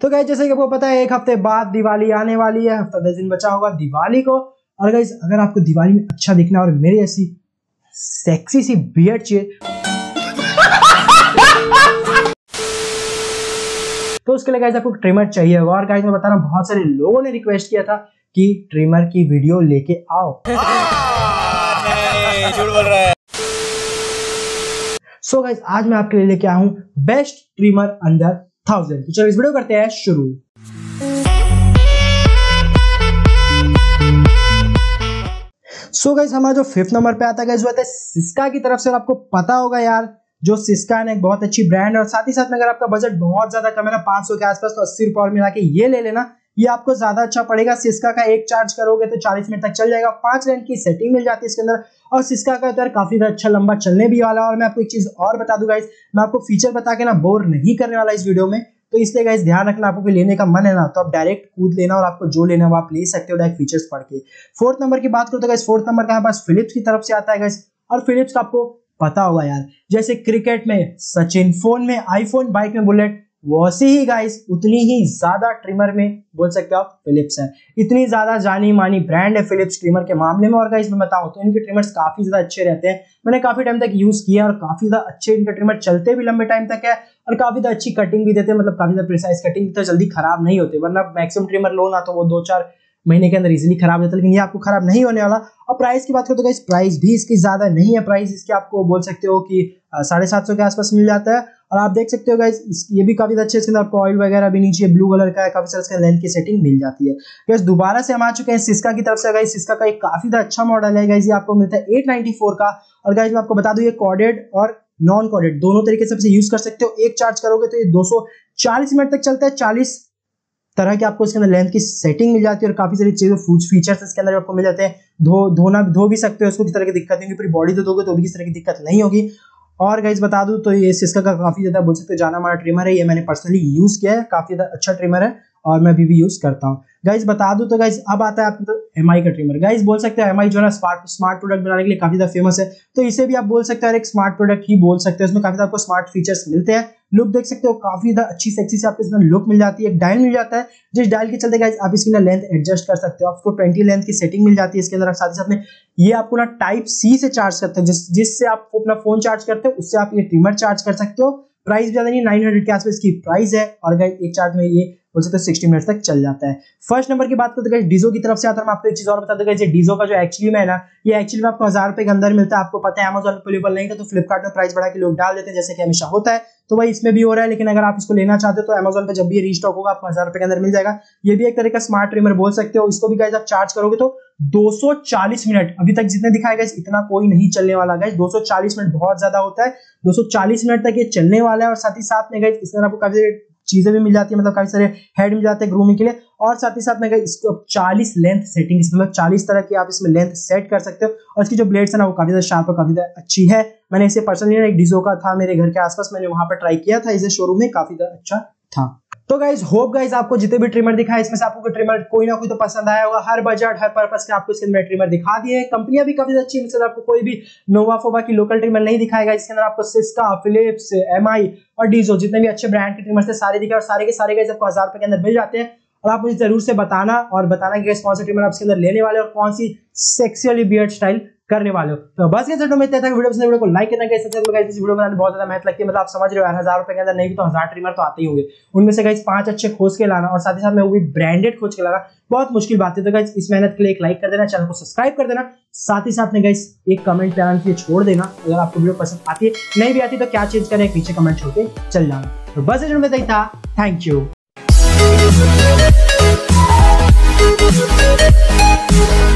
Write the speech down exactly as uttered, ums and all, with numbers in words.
तो गाइस जैसे कि आपको पता है एक हफ्ते बाद दिवाली आने वाली है, हफ्ता दस दिन बचा होगा दिवाली को। और गाइस अगर आपको दिवाली में अच्छा दिखना और मेरी ऐसी सेक्सी सी बियर्ड चाहिए तो उसके लिए गाइस आपको ट्रिमर चाहिए होगा। और गाइस मैं बता रहा हूँ बहुत सारे लोगों ने रिक्वेस्ट किया था कि ट्रिमर की वीडियो लेके आओ। नहीं, झूठ बोल रहा है। सो so गाइस आज मैं आपके लिए लेके आया हूँ बेस्ट ट्रिमर अंडर थाउजेंड। तो चलो इस वीडियो करते हैं शुरू। सो so गाइस हमारा जो फिफ्थ नंबर पे आता है गाइस वो आता है सिस्का की तरफ से। और आपको पता होगा यार जो सिस्का है ना एक बहुत अच्छी ब्रांड है। और साथ ही साथ में अगर आपका बजट बहुत ज्यादा कम है ना पाँच सौ के आसपास, तो अस्सी रुपए और मिला के ये ले लेना, ये आपको ज्यादा अच्छा पड़ेगा। सिस्का का एक चार्ज करोगे तो चालीस मिनट तक चल जाएगा। पांच रैंक की सेटिंग मिल जाती है इसके अंदर। और सिस्का का तो काफी अच्छा लंबा चलने भी वाला है। और मैं आपको एक चीज और बता दूं गाइस, मैं आपको फीचर बता के ना बोर नहीं करने वाला इस वीडियो में, तो इसलिए गाइस ध्यान रखना, आपको कोई लेने का मन है ना तो आप डायरेक्ट कूद लेना और आपको जो लेना वो आप ले सकते हो डायरेक्ट फीचर्स पढ़ के। फोर्थ नंबर की बात करो तो गाइस फोर्थ नंबर का हमारे पास फिलिप्स की तरफ से आता है गाइस। और फिलिप्स का आपको पता होगा यार, जैसे क्रिकेट में सचिन, फोन में आईफोन, बाइक में बुलेट, वैसे ही गाइस उतनी ही ज्यादा ट्रिमर में बोल सकते हो आप फिलिप्स है। इतनी ज्यादा जानी मानी ब्रांड है फिलिप्स ट्रिमर के मामले में। और गाइस मैं बताऊं तो इनके ट्रिमर्स काफी ज्यादा अच्छे रहते हैं। मैंने काफी टाइम तक यूज किया और काफी ज्यादा अच्छे इनके ट्रिमर चलते भी लंबे टाइम तक है और काफी ज्यादा अच्छी कटिंग भी देते हैं। मतलब काफी ज्यादा प्रिसाइज कटिंग, तो जल्दी खराब नहीं होते। वरना मैक्सिमम ट्रिमर लो ना तो वो दो चार महीने के अंदर इजीली खराब हो जाता है, लेकिन ये आपको खराब नहीं होने वाला। और प्राइस की बात करो तो गाइस प्राइस भी इसकी ज्यादा नहीं है। प्राइस इसके आपको बोल सकते हो कि साढ़े सात सौ के आसपास मिल जाता है। और आप देख सकते हो गाइस ये भी काफी अच्छे, इसके अंदर आपको ऑयल वगैरह भी नीचे ब्लू कलर का है, काफी सारा इसका लेंथ की सेटिंग मिल जाती है। गाइस दोबारा से हम आ चुके हैं सिस्का की तरफ से। गाइस सिस्का का एक काफी अच्छा मॉडल है गाइस, ये आपको मिलता है एट नाइंटी फोर का। और गाइस मैं आपको बता दूं ये कॉर्डेड और नॉन कॉर्डेड दोनों तरीके से यूज कर सकते हो। एक चार्ज करोगे तो ये दो सौ चालीस मिनट तक चलता है। चालीस तरह की आपको इसके अंदर लेंथ की सेटिंग मिल जाती है और काफी सारी चीजें फीचर्स इसके अंदर आपको मिल जाते हैं। धो धोना धो भी सकते हो इसको, किसी तरह की दिक्कत नहीं होगी। पूरी बॉडी तो धोगे तो भी किसी तरह की दिक्कत नहीं होगी। और गाइस बता दूं तो ये सिस्का का काफी ज्यादा बोल सकते हो जाना माना ट्रिमर है। ये मैंने पर्सनली यूज किया है, काफी ज्यादा अच्छा ट्रिमर है और मैं अभी भी यूज करता हूँ। गाइस बता दूं तो गाइस अब आता है आपको तो एमआई का ट्रिमर। गाइस बोल सकते हैं एमआई जो है स्मार्ट स्मार्ट प्रोडक्ट बनाने के लिए काफी ज्यादा फेमस है, तो इसे भी आप बोल सकते हैं एक स्मार्ट प्रोडक्ट ही बोल सकते हैं। इसमें काफी ज्यादा आपको स्मार्ट फीचर्स मिलते हैं। लुक देख सकते हो काफी ज्यादा अच्छी सेक्सी से आपको इसमें लुक मिल जाती है। एक डायल मिल जाता है जिस डायल के चलते गाइस आप इसकी ना लेंथ एडजस्ट कर सकते हो। आपको ट्वेंटी लेंथ की सेटिंग मिल जाती है इसके अंदर। साथ ही साथ में ये आपको ना टाइप सी से चार्ज करते हो, जिस जिससे आप अपना फोन चार्ज करते हो उससे आप ये ट्रिमर चार्ज कर सकते हो। प्राइस भी ज्यादा नहीं, नाइन हंड्रेड के आसपास की प्राइस है। और गाइस एक चार्ज में ये बोल सकते हैं सिक्सटी मिनट तक चल जाता है। फर्स्ट नंबर की बात करते हैं डीजो की तरफ से आता है। मैं आपको एक चीज और बता दूंगा, डीजो का जो एक्चुअली में है ना ये एक्चुअली में आपको हजार रुपए के अंदर मिलता है। आपको पता है अमेजोन पे अवेलेबल नहीं था तो फ्लिपकार्ट में प्राइस बढ़ा के लोग डाल देते हैं, जैसे कि हमेशा होता है। तो वही इसमें भी हो रहा है। लेकिन अगर आप इसको लेना चाहते हो तो अमेजोन पे जब भी रीस्टॉक होगा आपको हजार रुपए के अंदर मिल जाएगा। ये भी एक तरह का स्मार्ट ट्रिमर बोल सकते हो। इसको भी गाइस आप चार्ज करोगे तो दो सौ चालीस मिनट, अभी तक जितने दिखाया गाइस इतना कोई नहीं चलने वाला गाइस। दो सौ चालीस मिनट बहुत ज्यादा होता है, दो सौ चालीस मिनट तक ये चलने वाला है। और साथ ही साथ में गाइस इसमें आपको काफी चीजें भी मिल जाती है, मतलब काफी सारे हेड मिल जाते हैं ग्रूमिंग के लिए। और साथ ही साथ में इसको चालीस लेंथ सेटिंग, मतलब चालीस तरह की आप इसमें लेंथ सेट कर सकते हो। और इसकी जो ब्लेड्स है ना वो काफी ज्यादा शार्प और काफी ज्यादा अच्छी है। मैंने इसे पर्सनली एक डीजो का था मेरे घर के आसपास, मैंने वहां पर ट्राई किया था इसे शोरूम में, काफी ज्यादा अच्छा था। तो गाइस होप गाइस आपको जितने भी ट्रिमर दिखाए इसमें से आपको कोई ट्रिमर कोई ना कोई तो पसंद आया होगा। हर बजट हर पर्पस के आपको इसके अंदर ट्रिमर दिखा दिए। कंपनियां भी काफी अच्छी है, आपको कोई भी नोवा फोवा की लोकल ट्रिमर नहीं दिखाएगा। इसके अंदर आपको सिस्का, फिलिप्स, एमआई और डीजो जितने भी अच्छे ब्रांड के ट्रिमर थे सारे दिखे। और सारे के सारे गाइस आपको हजार रुपए के अंदर मिल जाते हैं। और आप मुझे जरूर से बताना और बताना कि कौन सा ट्रिमर आप इसके अंदर लेने वाले और कौन सी सेक्सुअली बियर्ड स्टाइल करने वाले हो। तो बस ये वीडियो में इतना था। वीडियो पसंद है वीडियो को लाइक करना, गाइस सब्सक्राइब गाइस। इस वीडियो बनाने में बहुत ज्यादा मेहनत लगती है, मतलब आप समझ रहे हो यार, हजार रुपए के अंदर नहीं भी तो हजार ट्रिमर तो आते ही होंगे। उनमें से गाइस पांच अच्छे खोज के लाना और साथ ही साथ में वो भी ब्रांडेड खोज के लाना बहुत मुश्किल बात है। तो गाइस इस मेहनत के लिए एक लाइक कर देना, चैनल को सब्सक्राइब कर देना, साथ ही साथ में गाइस एक कमेंट प्यार के लिए छोड़ देना अगर आपको वीडियो पसंद आती है। नहीं भी आती तो क्या चेंज करें, नीचे कमेंट छोड़ के चल जाना। तो बस वीडियो में इतना ही था। Thank you.